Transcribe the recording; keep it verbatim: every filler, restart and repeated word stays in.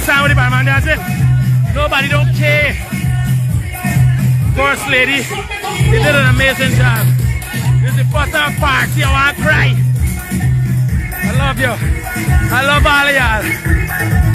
understand what the barman does it? Nobody don't care. First lady, they did an amazing job. This is the first time party, I want to cry. I love you. I love all of y'all.